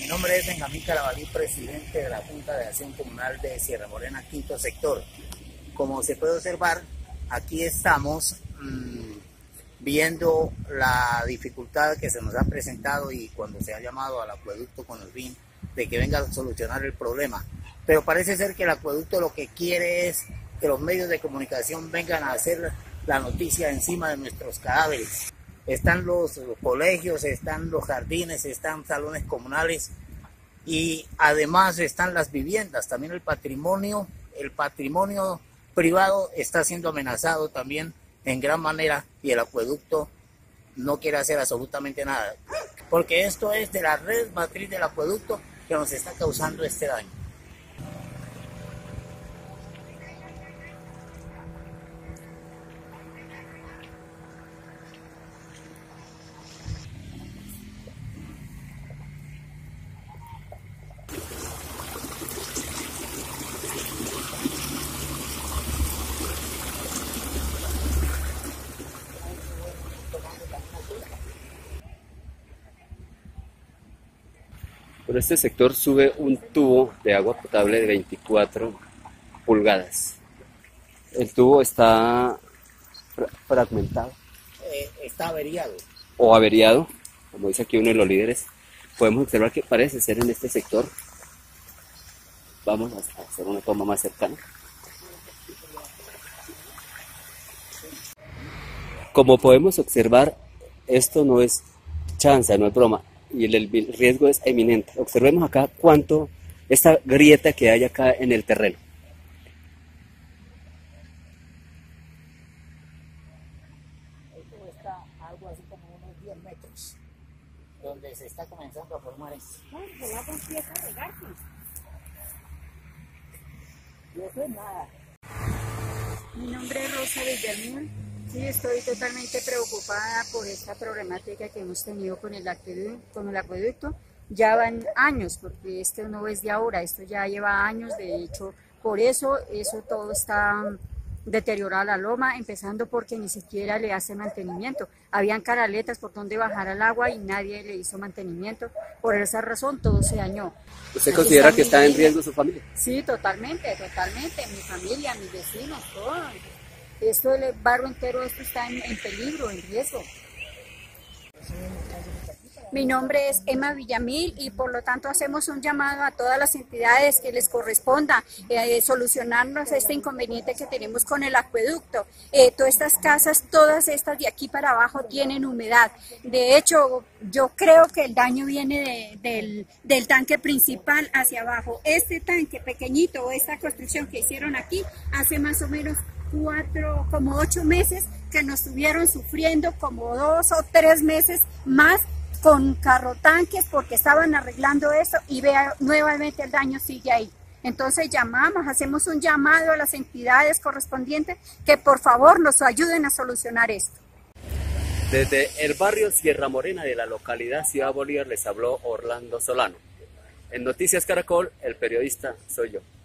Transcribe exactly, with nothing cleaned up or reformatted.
Mi nombre es Benjamín Carabalí, presidente de la Junta de Acción Comunal de Sierra Morena, quinto sector. Como se puede observar, aquí estamos mmm, viendo la dificultad que se nos ha presentado y cuando se ha llamado al acueducto con el fin de que venga a solucionar el problema. Pero parece ser que el acueducto lo que quiere es que los medios de comunicación vengan a hacer la noticia encima de nuestros cadáveres. Están los colegios, están los jardines, están salones comunales y además están las viviendas, también el patrimonio, el patrimonio privado está siendo amenazado también en gran manera y el acueducto no quiere hacer absolutamente nada, porque esto es de la red matriz del acueducto que nos está causando este daño. Por este sector sube un tubo de agua potable de veinticuatro pulgadas. El tubo está fra fragmentado. Eh, está averiado. O averiado, como dice aquí uno de los líderes. Podemos observar que parece ser en este sector. Vamos a hacer una toma más cercana. Como podemos observar, esto no es chanza, no es broma. Y el, el riesgo es eminente. Observemos acá cuánto, esta grieta que hay acá en el terreno. Esto está algo así como unos diez metros, donde se está comenzando a formar esto. No, el agua empieza a regarse. Y eso es nada. Mi nombre es Rosa Villarmil. Sí, estoy totalmente preocupada por esta problemática que hemos tenido con el acueducto, con el acueducto. Ya van años, porque esto no es de ahora, esto ya lleva años, de hecho, por eso, eso todo está deteriorada la loma, empezando porque ni siquiera le hace mantenimiento. Habían canaletas por donde bajar el agua y nadie le hizo mantenimiento. Por esa razón todo se dañó. ¿Usted considera que está en riesgo su familia? Sí, totalmente, totalmente. Mi familia, mis vecinos, todo. Esto, el barrio entero, esto está en, en peligro, en riesgo. Mi nombre es Emma Villamil y por lo tanto hacemos un llamado a todas las entidades que les corresponda eh, solucionarnos este inconveniente que tenemos con el acueducto. Eh, todas estas casas, todas estas de aquí para abajo tienen humedad. De hecho, yo creo que el daño viene de, del, del tanque principal hacia abajo. Este tanque pequeñito, esta construcción que hicieron aquí, hace más o menos cuatro, como ocho meses que nos estuvieron sufriendo, como dos o tres meses más con carrotanques porque estaban arreglando eso y vea, nuevamente el daño sigue ahí. Entonces llamamos, hacemos un llamado a las entidades correspondientes que por favor nos ayuden a solucionar esto. Desde el barrio Sierra Morena de la localidad Ciudad Bolívar les habló Orlando Solano. En Noticias Caracol, el periodista soy yo.